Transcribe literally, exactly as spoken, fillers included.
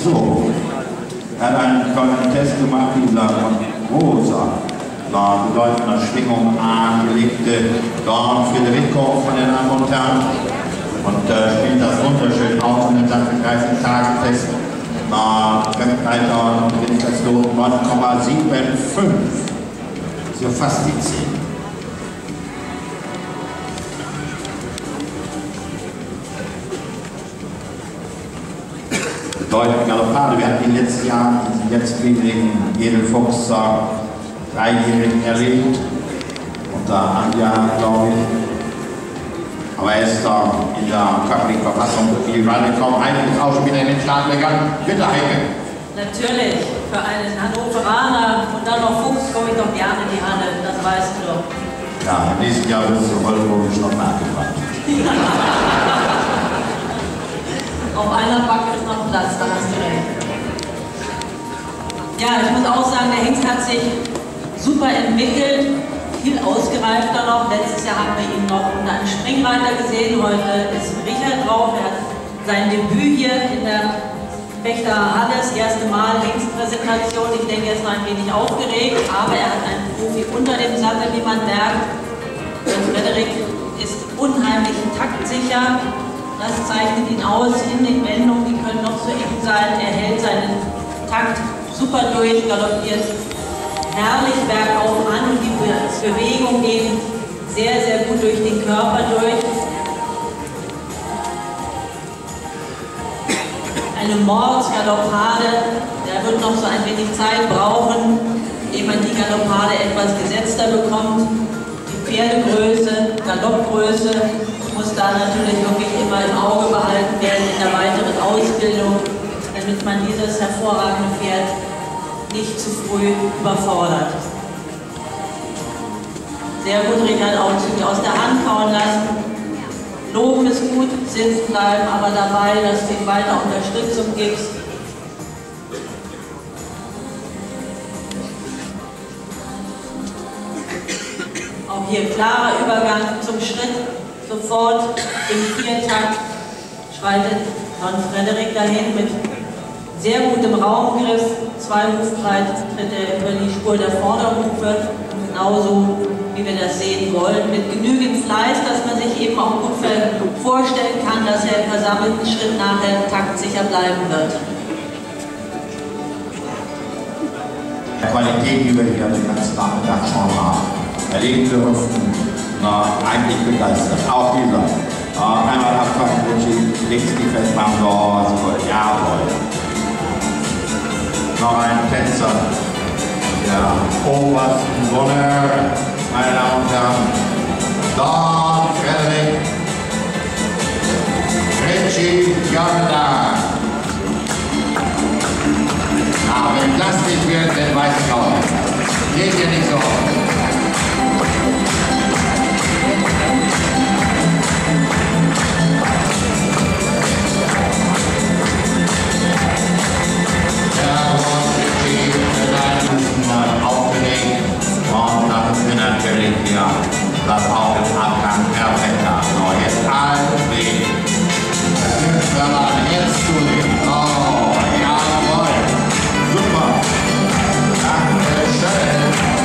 So, er hat einen kleinen Test gemacht, dieser von Rosa. Da bedeutender Schwingung angelegte Don Federico von den Damen und Herren. Und äh, spielt das wunderschön aus in den dreißig Tagen Test. Na, Fremdleiter und gewinnt das Lot neun Komma fünfundsiebzig. Ist ja fast die zehn. Bedeutet Galoppade, wir hatten in den letzten Jahren diesen jetzt wenigen jeden Fuchs äh, Dreijährigen erlebt. Unter einem Jahr, glaube ich. Aber er ist da in der körperlichen Verfassung wirklich reingekommen. Heike ist auch schon wieder in den Start gegangen. Bitte, Heike. Natürlich, für einen Hannoveraner und dann noch Fuchs komme ich doch gerne in die Halle, das weißt du doch. Ja, im nächsten Jahr wirst du Oldenburgisch noch nachgefragt. Auf einer Backe ist noch Platz, da hast du recht. Ja, ich muss auch sagen, der Hengst hat sich super entwickelt. Viel ausgereifter noch. Letztes Jahr haben wir ihn noch unter einem Springreiter gesehen. Heute ist Richard drauf. Er hat sein Debüt hier in der Fechter-Halle, das erste Mal Hengstpräsentation. Ich denke, er ist noch ein wenig aufgeregt, aber er hat einen Profi unter dem Sattel, wie man merkt. Und Frederik ist unheimlich taktsicher. Das zeichnet ihn aus in den Wendungen. Die können noch so eng sein. Er hält seinen Takt super durch, galoppiert herrlich bergauf an und die Bewegungen gehen sehr, sehr gut durch den Körper durch. Eine Mordsgaloppade, der wird noch so ein wenig Zeit brauchen, ehe man die Galoppade etwas gesetzter bekommt. Die Pferdegröße, Galoppgröße muss da natürlich wirklich immer im Auge behalten werden in der weiteren Ausbildung, damit man dieses hervorragende Pferd nicht zu früh überfordert. Sehr gut, Richard, auch Züge aus der Hand kauen lassen. Loben ist gut, sitzen bleiben, aber dabei, dass du ihm weiter Unterstützung gibst. Auch hier klarer Übergang zum Schritt. Sofort im Viertakt schreitet Don Frederik dahin mit sehr gutem Raumgriff, zwei Hufbreit tritt er über die Spur der Vorderhufe, genauso wie wir das sehen wollen, mit genügend Fleiß, dass man sich eben auch gut vorstellen kann, dass er im versammelten Schritt nachher taktsicher bleiben wird. Die Qualität, die wir hier den ganzen Nachmittag schon haben, erleben dürfen, na, eigentlich begeistert. Auch dieser. Uh, einmal abfangen, Rutschi, links die festmachen, so, jawohl. Noch ein Tänzer der obersten Sonne, meine Damen und Herren, Don Frederik Richie Jordan. Aber wenn das nicht wird, dann weiß ich auch nicht. Geht ja nicht so. Aufgelegt und dann ist mir natürlich hier das auch